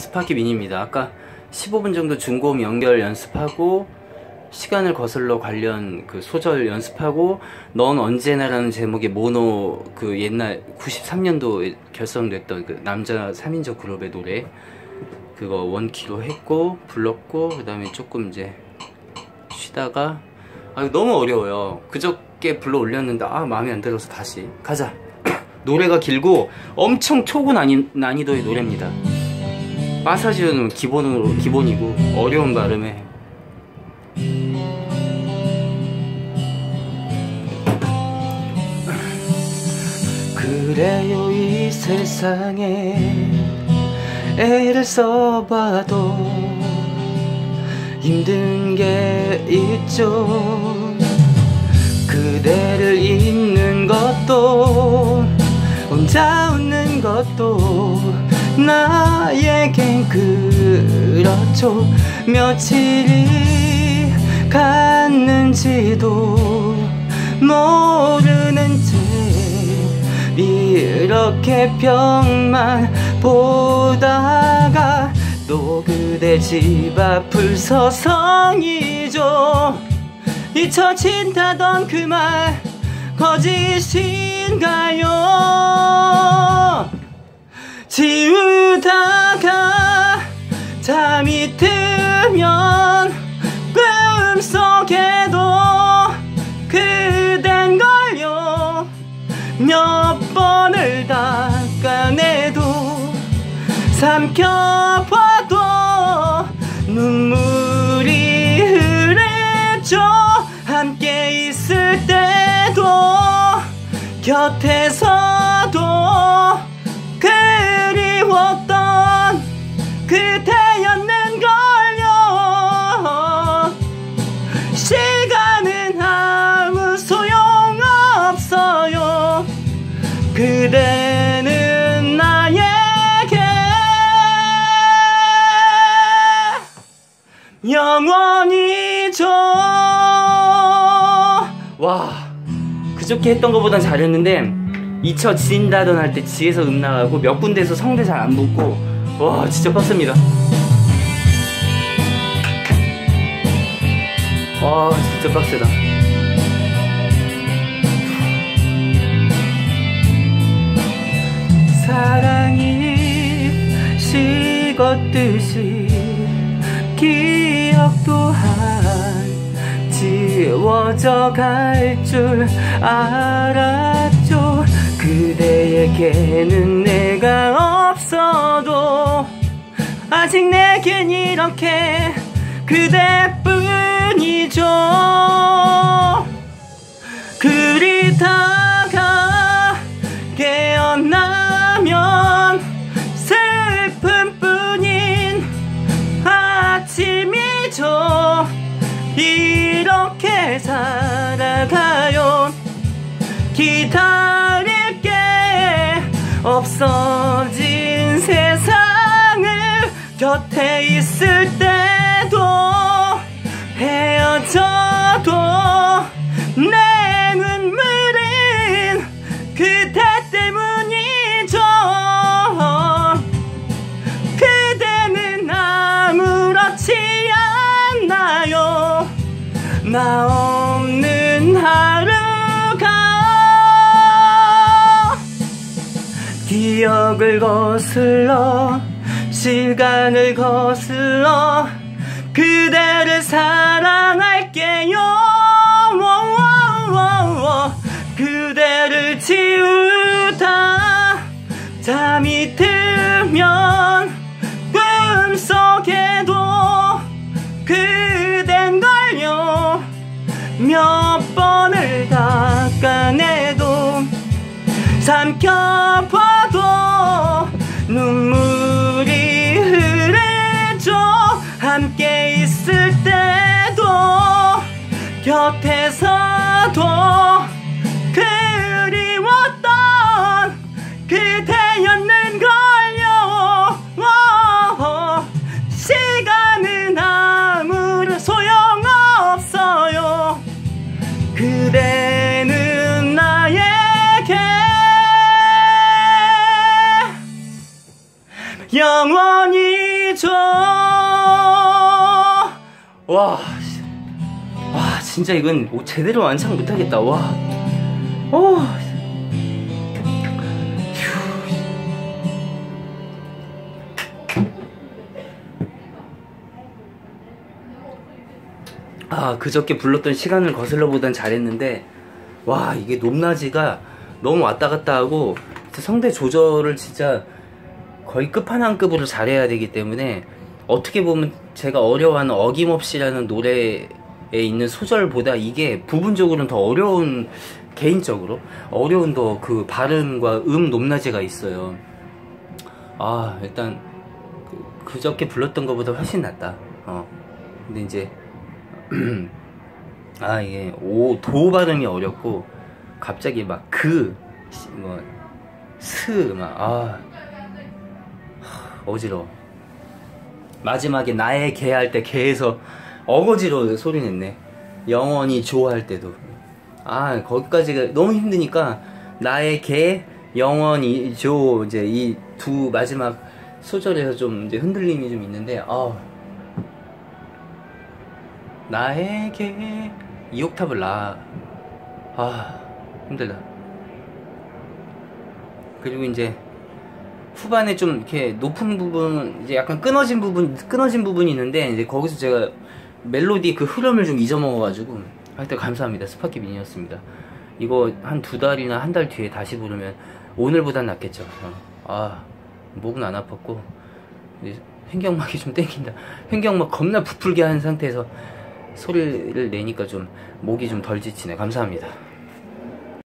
연습하기 미니입니다. 아까 15분 정도 중고음 연결 연습하고 시간을 거슬러 관련 그 소절 연습하고 넌 언제나라는 제목의 모노 그 옛날 93년도에 결성됐던 그 남자 3인조 그룹의 노래 그거 원키로 했고 불렀고 그 다음에 조금 이제 쉬다가 너무 어려워요. 그저께 불러 올렸는데 마음에 안 들어서 다시 가자. 노래가 길고 엄청 초고 난이도의 노래입니다. 마사지는 기본이고 어려운 발음에 그래요 이 세상에 애를 써봐도 힘든 게 있죠. 그대를 잊는 것도 혼자 웃는 것도 나에겐 그렇죠. 며칠이 갔는지도 모르는 채 이렇게 벽만 보다가 또 그대 집 앞을 서성이죠. 잊혀진다던 그 말 거짓인가요? 지우다가 잠이 들면 꿈속에도 그댄 걸요. 몇 번을 닦아내도 삼켜봐도 눈물이 흐르죠. 함께 있을 때도 곁에서도 그리웠던 그대였는걸요. 시간은 아무 소용없어요. 그대는 나에게 영원이죠. 와, 그저께 했던 것보단 잘했는데 잊혀진다던 할 때 지에서 나가고 몇 군데에서 성대 잘 안 붙고 와 진짜 빡셉니다. 와 진짜 빡세다. 사랑이 식었듯이 기억 또한 지워져 갈 줄 알았죠. 그대에게는 내가 없어도 아직 내겐 이렇게 그대뿐이죠. 그리다가 깨어나면 슬픔뿐인 아침이죠. 이렇게 살아가요. 기다릴게 없어진 세상을 곁에 있을 때도 헤어져도 내 눈물은 그대 때문이죠. 그대는 아무렇지 않나요. 나 없는 하루가 기억을 거슬러 시간을 거슬러 그대를 사랑할게요. 그대를 지우다 잠이 들면 꿈속에도 그댄 걸요. 몇 번을 닦아내도 삼켜봐도 눈물이 흐르죠. 함께 있을 때도 곁에서도 그리웠던 그대였는걸요. 시간은 아무런 소용없어요. 그대는 나에게 영원히 줘. 와, 진짜 이건 제대로 완창 못하겠다. 와, 그저께 불렀던 시간을 거슬러 보단 잘했는데, 와, 이게 높낮이가 너무 왔다 갔다 하고, 성대 조절을 진짜 거의 끝판왕급으로 잘해야 되기 때문에, 어떻게 보면 제가 어려워하는 어김없이라는 노래에 있는 소절보다 이게 부분적으로는 더 어려운, 개인적으로 어려운 더 그 발음과 높낮이가 있어요. 일단 그저께 불렀던 것보다 훨씬 낫다. 근데 이제 이게 도 발음이 어렵고, 갑자기 막 어지러워. 마지막에 나의 개 할 때 개에서 어거지로 소리 냈네. 영원히 좋아할 때도. 거기까지가 너무 힘드니까, 나의 개, 영원히 조, 이제 이 두 마지막 소절에서 좀 이제 흔들림이 좀 있는데, 나에게 이 옥탑을 힘들다. 그리고 이제 후반에 좀 이렇게 높은 부분, 이제 약간 끊어진 부분이 있는데, 이제 거기서 제가 멜로디 그 흐름을 좀 잊어먹어가지고. 하여튼 감사합니다. 스파키 미니였습니다. 이거 한 2달이나 1달 뒤에 다시 부르면 오늘보단 낫겠죠. 목은 안 아팠고, 횡격막이 좀 땡긴다. 횡격막 겁나 부풀게 한 상태에서 소리를 내니까 좀 목이 좀 덜 지치네. 감사합니다.